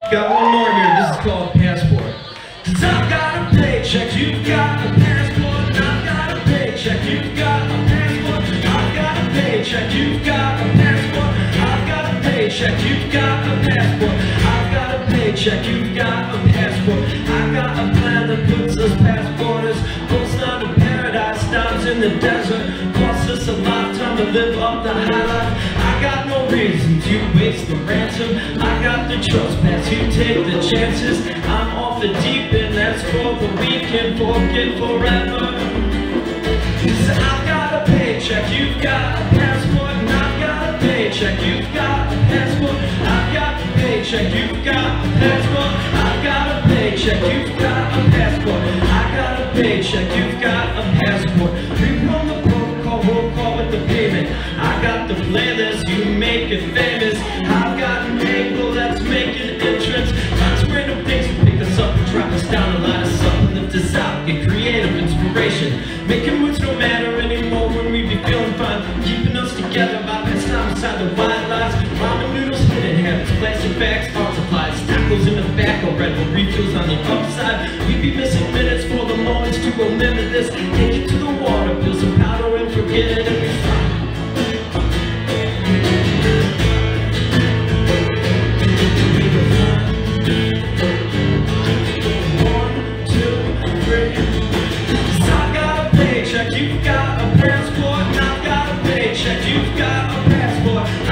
Got one more here, this is called Passport. Cause I've got a paycheck, you've got a passport. I've got a paycheck, you've got a passport. I've got a paycheck, you've got a passport. I've got a paycheck, you've got a passport. I've got a paycheck, you've got a passport. I've got a plan that puts us past borders. Coastline to paradise, stops in the desert. Costs us a lifetime to live up the high life. I got no reason to waste the ransom. I got the trespass, you take the chances. I'm off the deep end, that's for the weekend, forget forever. Cause I've got a paycheck, you've got a passport. And I've got a paycheck, you've got a passport. I've got a paycheck, you've got a passport. I've got a paycheck, you've got a passport. I got a paycheck, you've got a passport. Rerun the protocol, roll call with the payment. I got the playlist, you make it famous. I've got an angle that's making entrance. Lots of random things to pick us up and drop us down the line of something lift us out, get creative inspiration. Making moves no matter anymore when we be feeling fine. Keeping us together by this time inside the wide lines. Ramen noodles, hidden habits, plastic bags, art supplies. Tacos in the back, or red bull refills on the upside. We be missing minutes for the moments to remember this. Take it to the water, feel some powder and forget it and be fine. You've got a passport, and I've got a paycheck, you've got a passport.